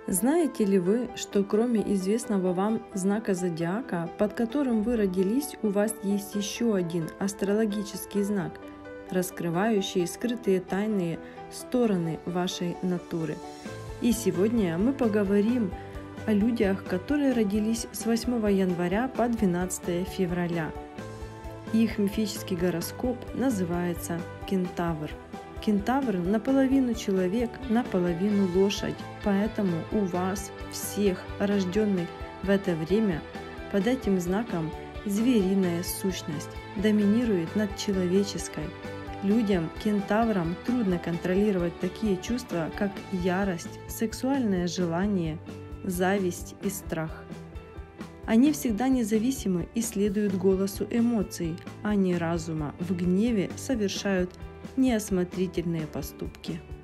Знаете ли вы, что кроме известного вам знака зодиака, под которым вы родились, у вас есть еще один астрологический знак, раскрывающий скрытые тайные стороны вашей натуры? И сегодня мы поговорим о людях, которые родились с 8 января по 12 февраля. Их мифический гороскоп называется Кентавр. Кентавр наполовину человек, наполовину лошадь, поэтому у вас, всех рожденных в это время, под этим знаком звериная сущность доминирует над человеческой. Людям, кентаврам, трудно контролировать такие чувства, как ярость, сексуальное желание, зависть и страх. Они всегда независимы и следуют голосу эмоций, а не разума. В гневе совершают неосмотрительные поступки.